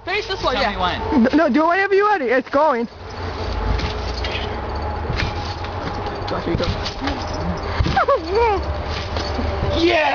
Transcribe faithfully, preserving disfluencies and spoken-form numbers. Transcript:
Face this way, Tell yeah. me when. No, do whenever you're ready. It's going. Go, here you go. Yeah!